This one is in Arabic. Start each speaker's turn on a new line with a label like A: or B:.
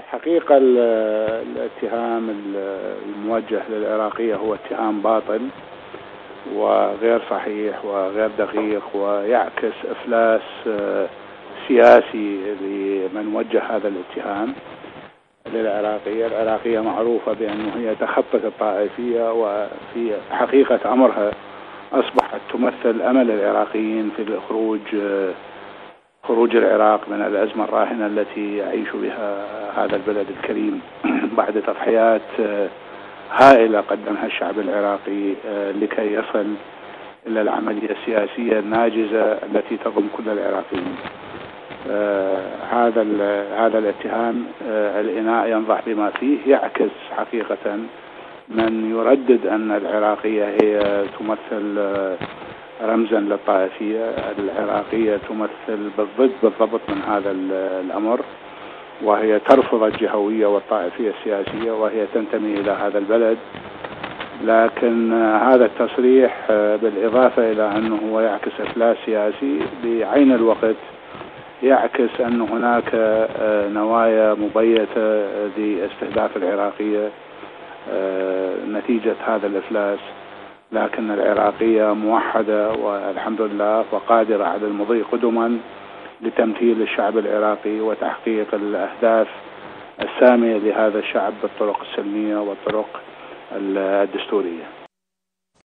A: حقيقة الاتهام الموجه للعراقية هو اتهام باطل وغير صحيح وغير دقيق، ويعكس إفلاس سياسي لمن وجه هذا الاتهام للعراقية. العراقية معروفة بأنه هي تخطت الطائفية، وفي حقيقة أمرها أصبحت تمثل أمل العراقيين في خروج العراق من الأزمة الراهنة التي يعيش بها هذا البلد الكريم بعد تضحيات هائلة قدمها الشعب العراقي لكي يصل إلى العملية السياسية الناجزة التي تضم كل العراقيين. هذا الاتهام الإناء ينضح بما فيه، يعكس حقيقة من يردد أن العراقية هي تمثل رمزا للطائفية. العراقية تمثل بالضبط من هذا الأمر، وهي ترفض الجهوية والطائفية السياسية، وهي تنتمي إلى هذا البلد. لكن هذا التصريح بالإضافة إلى أنه هو يعكس إفلاس سياسي، بعين الوقت يعكس أن هناك نوايا مبيتة لاستهداف العراقية نتيجة هذا الإفلاس. لكن العراقية موحدة والحمد لله، وقادرة على المضي قدما لتمثيل الشعب العراقي وتحقيق الأهداف السامية لهذا الشعب بالطرق السلمية والطرق الدستورية.